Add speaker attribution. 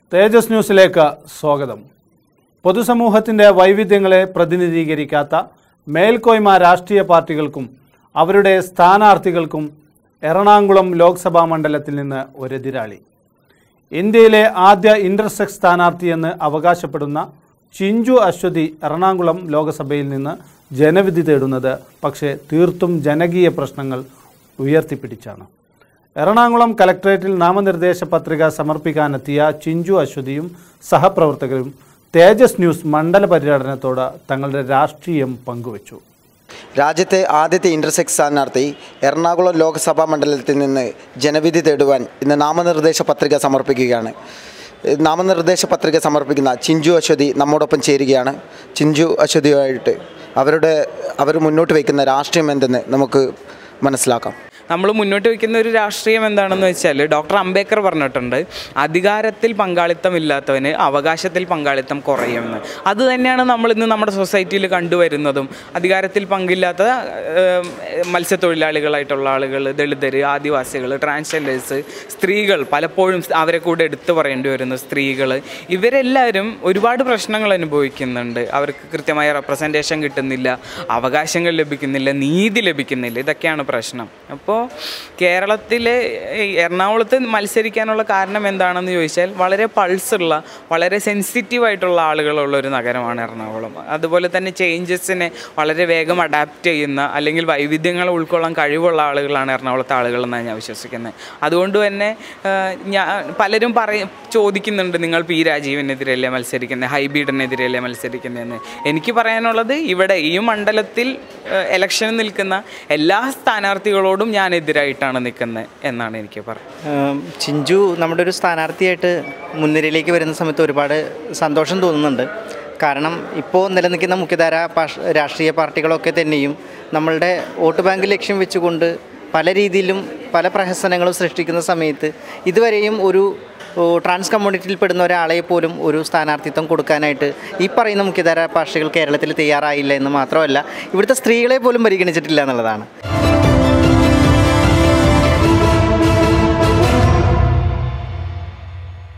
Speaker 1: തേജസ് ന്യൂസിലേക്ക് സ്വാഗതം. പൊതുസമൂഹത്തിൻ്റെ വൈവിധ്യങ്ങളെ പ്രതിനിധീകരിക്കാത്ത മേൽക്കോയ്മ രാഷ്ട്രീയ പാർട്ടികൾക്കും അവരുടെ സ്ഥാനാർത്ഥികൾക്കും എറണാകുളം ലോക്സഭാ മണ്ഡലത്തിൽ നിന്ന് ഒരെതിരാളി. ഇന്ത്യയിലെ ആദ്യ ഇന്റർസെക്സ് സ്ഥാനാർത്ഥിയെന്ന് അവകാശപ്പെടുന്ന ചിഞ്ചു അശ്വതി എറണാകുളം ലോക്സഭയിൽ നിന്ന് ജനവിധി തേടുന്നത് പക്ഷേ തീർത്തും ജനകീയ പ്രശ്നങ്ങൾ ഉയർത്തിപ്പിടിച്ചാണ്. എറണാകുളം കലക്ട്രേറ്റിൽ നാമനിർദ്ദേശ പത്രിക സമർപ്പിക്കാനെത്തിയ ചിഞ്ചു അശ്വതിയും സഹപ്രവർത്തകരും തേജസ് ന്യൂസ് മണ്ഡല പര്യടനത്തോട് തങ്ങളുടെ രാഷ്ട്രീയം പങ്കുവച്ചു.
Speaker 2: രാജ്യത്തെ ആദ്യത്തെ ഇന്റർസെക്സ് സ്ഥാനാർത്ഥി എറണാകുളം ലോക്സഭാ മണ്ഡലത്തിൽ നിന്ന് ജനവിധി തേടുവാൻ ഇന്ന് നാമനിർദ്ദേശ പത്രിക സമർപ്പിക്കുകയാണ്. നാമനിർദ്ദേശ പത്രിക സമർപ്പിക്കുന്ന ചിഞ്ചു അശ്വതി നമ്മോടൊപ്പം ചേരുകയാണ്. ചിഞ്ചു അശ്വതിയുമായിട്ട് അവർ മുന്നോട്ട് വയ്ക്കുന്ന രാഷ്ട്രീയം എന്തെന്ന് നമുക്ക് മനസ്സിലാക്കാം.
Speaker 3: നമ്മൾ മുന്നോട്ട് വയ്ക്കുന്ന ഒരു രാഷ്ട്രീയം എന്താണെന്ന് വെച്ചാൽ ഡോക്ടർ അംബേദ്കർ പറഞ്ഞിട്ടുണ്ട്, അധികാരത്തിൽ പങ്കാളിത്തമില്ലാത്തവന് അവകാശത്തിൽ പങ്കാളിത്തം കുറയുമെന്ന്. അത് തന്നെയാണ് നമ്മളിന്ന് നമ്മുടെ സൊസൈറ്റിയിൽ കണ്ടുവരുന്നതും. അധികാരത്തിൽ പങ്കില്ലാത്ത മത്സ്യത്തൊഴിലാളികളായിട്ടുള്ള ആളുകൾ, ദളിതർ, ആദിവാസികൾ, ട്രാൻസ്ജെൻഡേഴ്സ്, സ്ത്രീകൾ, പലപ്പോഴും അവരെ കൂടെ എടുത്തു പറയേണ്ടി വരുന്ന സ്ത്രീകൾ, ഇവരെല്ലാവരും ഒരുപാട് പ്രശ്നങ്ങൾ അനുഭവിക്കുന്നുണ്ട്. അവർക്ക് കൃത്യമായ റെപ്രസെൻറ്റേഷൻ കിട്ടുന്നില്ല, അവകാശങ്ങൾ ലഭിക്കുന്നില്ല, നീതി ലഭിക്കുന്നില്ല. ഇതൊക്കെയാണ് പ്രശ്നം. അപ്പോൾ കേരളത്തിൽ എറണാകുളത്ത് മത്സരിക്കാനുള്ള കാരണം എന്താണെന്ന് ചോദിച്ചാൽ വളരെ പൾസുള്ള, വളരെ സെൻസിറ്റീവായിട്ടുള്ള ആളുകളുള്ള ഒരു നഗരമാണ് എറണാകുളം. അതുപോലെ തന്നെ ചേഞ്ചസിനെ വളരെ വേഗം അഡാപ്റ്റ് ചെയ്യുന്ന അല്ലെങ്കിൽ വൈവിധ്യങ്ങൾ ഉൾക്കൊള്ളാൻ കഴിവുള്ള ആളുകളാണ് എറണാകുളത്തെ ആളുകളെന്നാണ് ഞാൻ വിശ്വസിക്കുന്നത്. അതുകൊണ്ട് തന്നെ പലരും ചോദിക്കുന്നുണ്ട്, നിങ്ങൾ പി രാജീവിനെതിരല്ലേ മത്സരിക്കുന്നത്, ഹൈബീഡിനെതിരല്ലേ മത്സരിക്കുന്നതെന്ന്. എനിക്ക് പറയാനുള്ളത്, ഇവിടെ ഈ മണ്ഡലത്തിൽ ഇലക്ഷന് നിൽക്കുന്ന എല്ലാ സ്ഥാനാർത്ഥികളോടും ഞാൻ എതിരായിട്ടാണ് നിൽക്കുന്നത് എന്നാണ് എനിക്ക് പറയുന്നത്.
Speaker 4: ചിഞ്ചു നമ്മുടെ ഒരു സ്ഥാനാർത്ഥിയായിട്ട് മുൻനിരയിലേക്ക് വരുന്ന സമയത്ത് ഒരുപാട് സന്തോഷം തോന്നുന്നുണ്ട്. കാരണം ഇപ്പോൾ നിലനിൽക്കുന്ന മുഖ്യധാര രാഷ്ട്രീയ പാർട്ടികളൊക്കെ തന്നെയും നമ്മളുടെ വോട്ട് ബാങ്ക് ലക്ഷ്യം വെച്ചുകൊണ്ട് പല രീതിയിലും പല പ്രഹസനങ്ങളും സൃഷ്ടിക്കുന്ന സമയത്ത് ഇതുവരെയും ഒരു ട്രാൻസ് കമ്മ്യൂണിറ്റിയിൽ പെടുന്ന ഒരാളെ പോലും ഒരു സ്ഥാനാർത്ഥിത്വം കൊടുക്കാനായിട്ട് ഈ പറയുന്ന മുഖ്യധാര പാർട്ടികൾ കേരളത്തിൽ തയ്യാറായില്ല എന്ന് മാത്രമല്ല, ഇവിടുത്തെ സ്ത്രീകളെ പോലും പരിഗണിച്ചിട്ടില്ല എന്നുള്ളതാണ്.